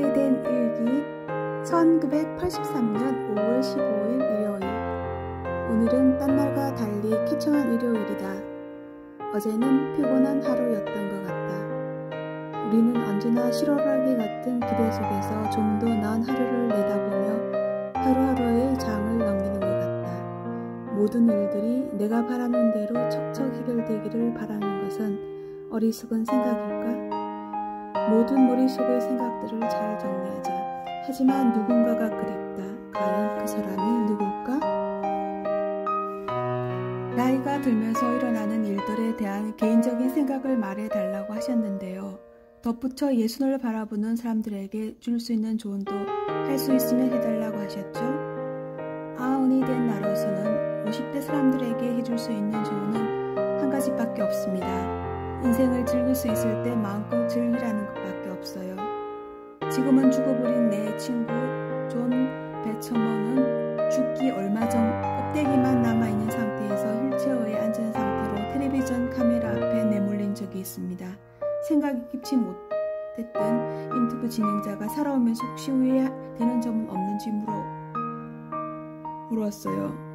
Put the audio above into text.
오래된 일기 1983년 5월 15일 일요일. 오늘은 딴 날과 달리 쾌청한 일요일이다. 어제는 피곤한 하루였던 것 같다. 우리는 언제나 실오라기 같은 기대 속에서 좀 더 나은 하루를 내다보며 하루하루의 장을 넘기는 것 같다. 모든 일들이 내가 바라는 대로 척척 해결되기를 바라는 것은 어리석은 생각일까? 모든 머릿속의 생각들을 잘 정리하자. 하지만 누군가가 그립다. 과연 그 사람이 누굴까? 나이가 들면서 일어나는 일들에 대한 개인적인 생각을 말해달라고 하셨는데요. 덧붙여 예순을 바라보는 사람들에게 줄 수 있는 조언도 할 수 있으면 해달라고 하셨죠. 아흔이 된 나로서는 50대 사람들에게 해줄 수 있는 조언은 한 가지밖에 없습니다. 인생을 즐길 수 있을 때 마음껏 즐기라는 것밖에 없어요. 지금은 죽어버린 내 친구 존 배처먼은 죽기 얼마 전 껍데기만 남아있는 상태에서 휠체어에 앉은 상태로 텔레비전 카메라 앞에 내몰린 적이 있습니다. 생각이 깊지 못했던 인터뷰 진행자가 살아오면서 혹시 후회되는 점은 없는지 물었어요.